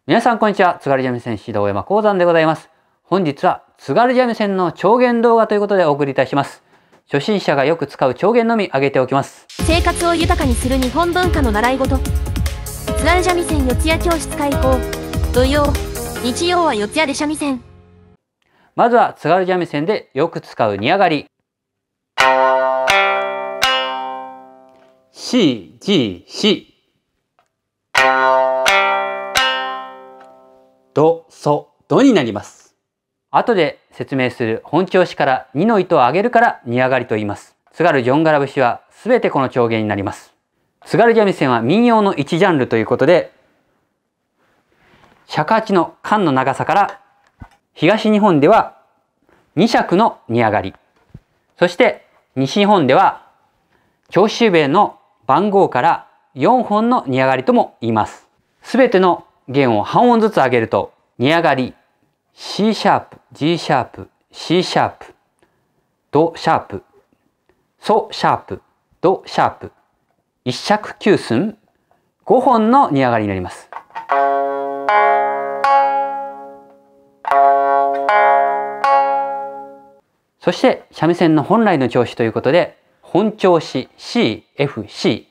皆さんこんにちは。津軽三味線指導山講山でございます。本日は津軽三味線の調弦動画ということでお送りいたします。初心者がよく使う調弦のみ挙げておきます。 生活を豊かにする日本文化の習い事。津軽三味線四谷教室開講。土曜、日曜は四谷で三味線。 まずは津軽三味線でよく使う煮上がり。C、G、C。ド、ソ、ドになります。後で説明する本調子から2の糸を上げるから煮上がりと言います。津軽ジョンガラ節はすべてこの調弦になります。津軽三味線は民謡の一ジャンルということで、尺八の管の長さから東日本では2尺の煮上がり、そして西日本では長州兵衛の番号から4本の煮上がりとも言います。すべての弦を半音ずつ上げると、煮上がり、C シャープ、G シャープ、C シャープ、ドシャープ、ソシャープ、ドシャープ、一尺九寸、5本の煮上がりになります。そして三味線の本来の調子ということで、本調子 C、F、C。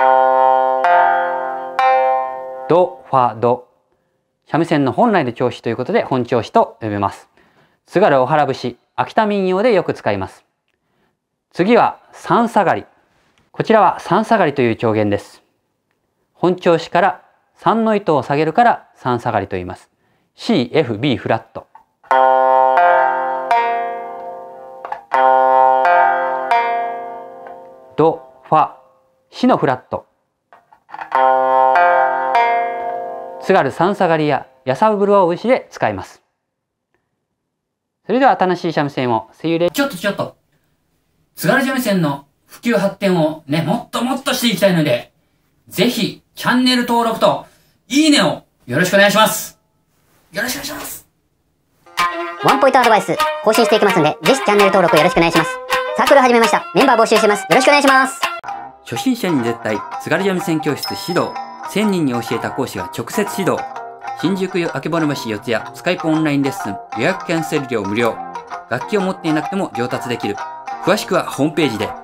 ド、ファ、ド。三味線の本来の調子ということで本調子と呼べます。津軽おはら節、秋田民謡でよく使います。次は三下がり。こちらは三下がりという調弦です。本調子から3の糸を下げるから三下がりと言います。C、F、B フラット。ド、ファ、シのフラット。津軽三下がりややさぶるお節で使います。それでは楽しい三味線を声優で。ちょっと。津軽三味線の普及発展をね、もっともっとしていきたいので、ぜひチャンネル登録といいねをよろしくお願いします。よろしくお願いします。 ワンポイントアドバイス更新していきますんで、ぜひチャンネル登録よろしくお願いします。サークル始めました。メンバー募集してます。よろしくお願いします。 初心者に絶対津軽三味線教室指導。1000人に教えた講師が直接指導。新宿明けぼの橋四谷スカイプオンラインレッスン予約キャンセル料無料。楽器を持っていなくても上達できる。詳しくはホームページで。